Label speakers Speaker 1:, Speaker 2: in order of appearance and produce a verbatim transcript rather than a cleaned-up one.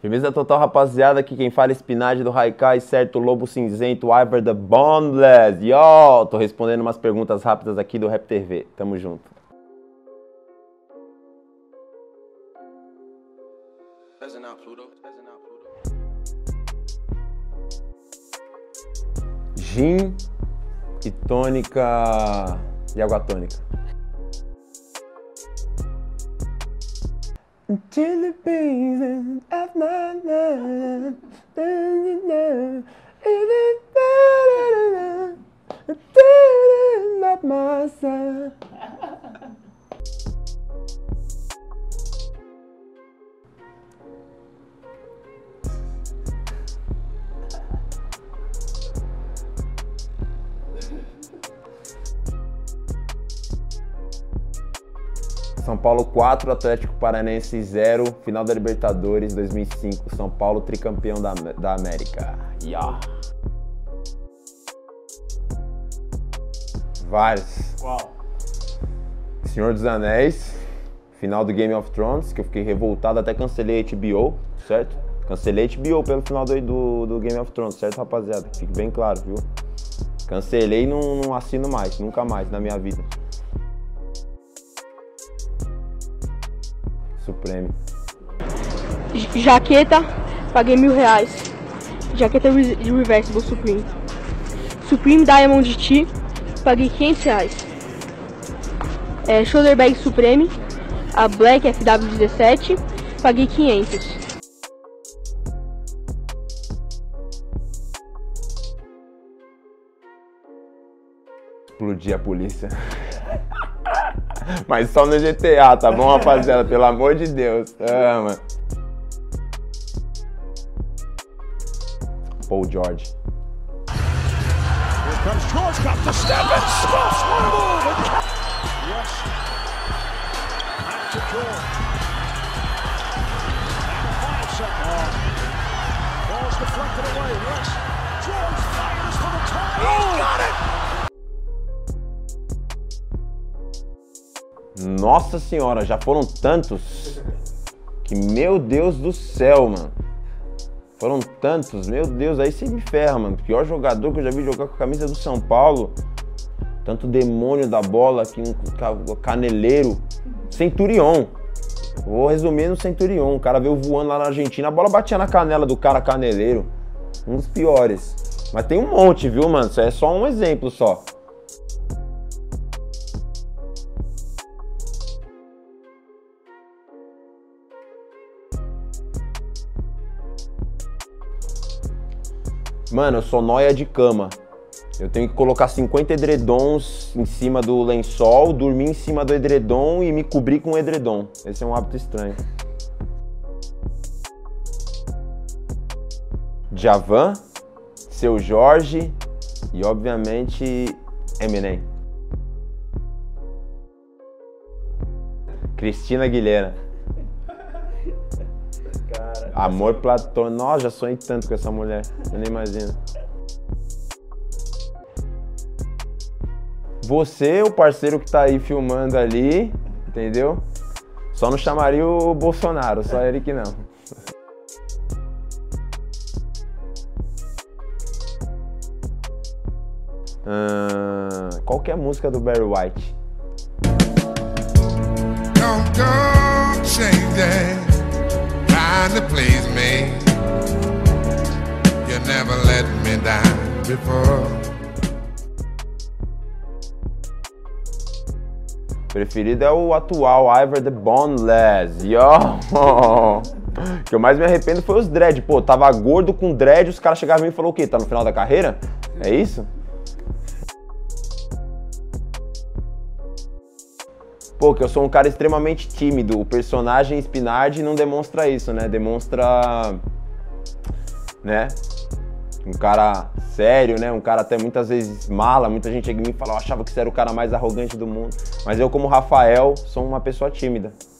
Speaker 1: Firmeza total, rapaziada. Aqui quem fala é Spinard do Haikai, certo? Lobo Cinzento, Ivar the Boneless. Yo! Tô respondendo umas perguntas rápidas aqui do Rap T V. Tamo junto. Gin e tônica e água tônica. Until the beating of my life, not my side. São Paulo quatro, Atlético Paranaense zero, final da Libertadores dois mil e cinco, São Paulo tricampeão da, da América. Yeah. Vários.
Speaker 2: Qual?
Speaker 1: Senhor dos Anéis, final do Game of Thrones, que eu fiquei revoltado, até cancelei a H B O, certo? Cancelei a H B O pelo final do, do, do Game of Thrones, certo, rapaziada? Fique bem claro, viu? Cancelei e não, não assino mais, nunca mais na minha vida. Supreme.
Speaker 3: Jaqueta, paguei mil reais. Jaqueta re Reversible Supreme. Supreme Diamond T, paguei quinhentos reais. É, Shoulder Bag Supreme, a Black F W dezessete, paguei quinhentos.
Speaker 1: Explodir a polícia. Mas só no G T A, tá bom, rapaziada? Pelo amor de Deus. Ah, mano. Paul George.
Speaker 2: Here comes George, got the step and stuffs one more. Yes. Back to George. And five seconds. Ball's deflected away. Yes. George fires for the tie. Oh, got it.
Speaker 1: Nossa senhora, já foram tantos que, meu Deus do céu, mano. Foram tantos, meu Deus, aí você me ferra, mano. O pior jogador que eu já vi jogar com a camisa do São Paulo. Tanto demônio da bola aqui, um caneleiro. Centurion. Vou resumir no Centurion. O cara veio voando lá na Argentina, a bola batia na canela do cara caneleiro. Um dos piores. Mas tem um monte, viu, mano? Isso é só um exemplo só. Mano, eu sou nóia de cama. Eu tenho que colocar cinquenta edredons em cima do lençol, dormir em cima do edredom e me cobrir com o edredom. Esse é um hábito estranho. Djavan, Seu Jorge e, obviamente, Eminem. Cristina Aguilera. Amor platônico. Nossa, já sonhei tanto com essa mulher. Eu nem imagino. Você, o parceiro que tá aí filmando ali, entendeu? Só não chamaria o Bolsonaro, só ele que não. Hum, qual que é a música do Barry White?
Speaker 4: Don't go changing. To please me, you never let me down before.
Speaker 1: Preferido é o atual, Ivar the Boneless. Yo! O que eu mais me arrependo foi os dread. Pô, tava gordo com dread, os caras chegaram em mim e falaram o quê? Tá no final da carreira? É isso? Pô, que eu sou um cara extremamente tímido. O personagem Spinard não demonstra isso, né? Demonstra, né? Um cara sério, né? Um cara até muitas vezes mala. Muita gente chega em mim e fala, eu achava que você era o cara mais arrogante do mundo. Mas eu, como Rafael, sou uma pessoa tímida.